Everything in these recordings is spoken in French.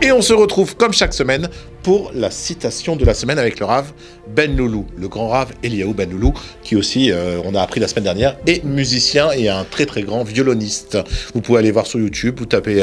Et on se retrouve comme chaque semaine pour la citation de la semaine avec le Rav Ben Loulou, le grand Rav Eliaou Ben Loulou, qui aussi, on a appris la semaine dernière, est musicien et un très très grand violoniste. Vous pouvez aller voir sur YouTube, vous tapez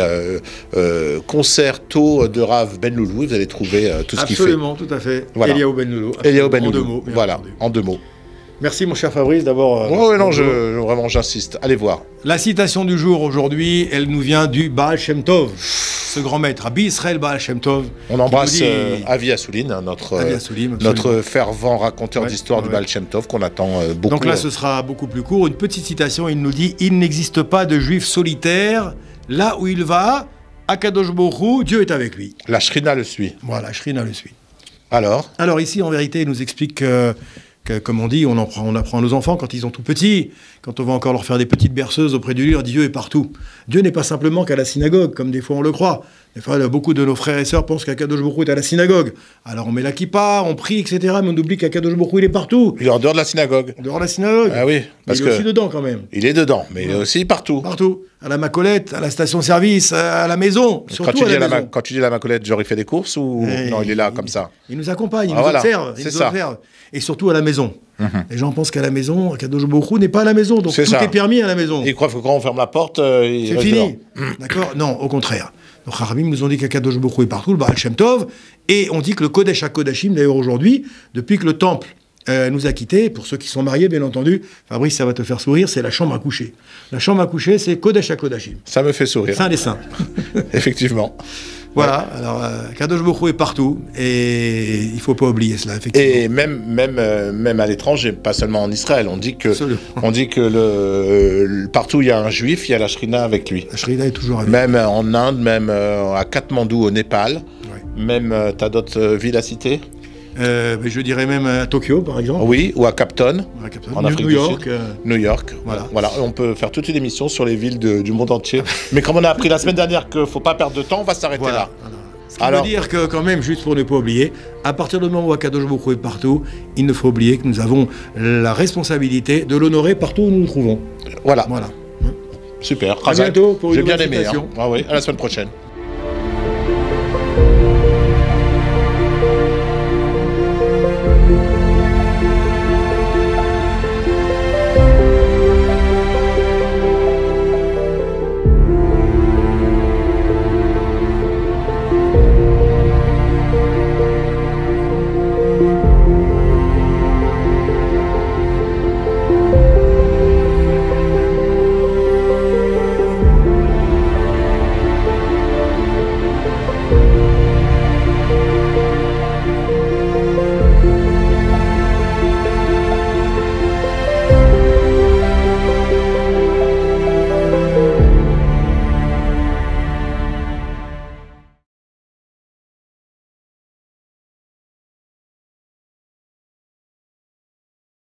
concerto de Rav Ben Loulou et vous allez trouver tout ce qu'il fait. Absolument, tout à fait. Voilà. Eliaou Ben Loulou. Eliaou Ben En Loulou. deux mots. Voilà, en 2 mots. Merci mon cher Fabrice d'avoir... Ouais, non, vraiment j'insiste. Allez voir. La citation du jour aujourd'hui, elle nous vient du Baal Shem Tov, ce grand maître, Rabbi Israël Baal Shem Tov. On embrasse Avi Assouline, notre fervent raconteur d'histoire du Baal Shem Tov qu'on attend beaucoup. Donc là, ce sera beaucoup plus court. Une petite citation, il nous dit « Il n'existe pas de juif solitaire. Là où il va, Akadosh Baruch Hu, Dieu est avec lui. » La Shrina le suit. Voilà, Shrina le suit. Alors ici, en vérité, il nous explique que comme on dit, on apprend à nos enfants quand ils sont tout petits, quand on va encore leur faire des petites berceuses auprès du lit, on dit Dieu est partout. Dieu n'est pas simplement qu'à la synagogue, comme des fois on le croit. Des fois, beaucoup de nos frères et sœurs pensent qu'Akadosh Baruch Hu est à la synagogue. Alors on met la kippa, on prie, etc. Mais on oublie qu'Akadosh Baruch Hu, il est partout. Il est en dehors de la synagogue. En dehors de la synagogue. Ah oui. Parce il est aussi dedans quand même. Il est dedans, mais il est aussi partout. Partout. À la Macolette, à la station-service, à la maison. Surtout à la maison. Quand tu dis la Macolette, genre il fait des courses ou non, il est là comme ça. Il nous accompagne, il nous observe. Il nous observe. Et surtout à la maison. Les gens pensent qu'à la maison, Akadosh Baruch Hu n'est pas à la maison, donc tout est permis à la maison. Ils croient que quand on ferme la porte, c'est fini. D'accord? Non, au contraire. Donc Harabim nous ont dit qu'Akadosh Baruch Hu est partout, le Baal Shem Tov, et on dit que le Kodesh HaKodashim, d'ailleurs aujourd'hui, depuis que le temple nous a quittés, pour ceux qui sont mariés, bien entendu, Fabrice, ça va te faire sourire, c'est la chambre à coucher. La chambre à coucher, c'est Kodesh HaKodashim. Ça me fait sourire. Saint des saints. Effectivement. Voilà, alors Kadosh Baruch Hu est partout, et il ne faut pas oublier cela, effectivement. Et même à l'étranger, pas seulement en Israël, on dit que partout où il y a un juif, il y a la Shrina avec lui. La Shrina est toujours avec lui. Même en Inde, même à Katmandou, au Népal, même, tu as d'autres villes à citer? Je dirais même à Tokyo, par exemple. Oui, ou à Capton, en Afrique du Sud. New York. Voilà. On peut faire toute une émission sur les villes du monde entier. Mais comme on a appris la semaine dernière qu'il ne faut pas perdre de temps, on va s'arrêter là. Ce qui veut dire que, quand même, juste pour ne pas oublier, à partir du moment où Akadosh Baruch Hu est partout, il ne faut oublier que nous avons la responsabilité de l'honorer partout où nous nous trouvons. Voilà. Super. À bientôt pour une J'ai bien nouvelle aimé. citation. Ah oui, à la semaine prochaine.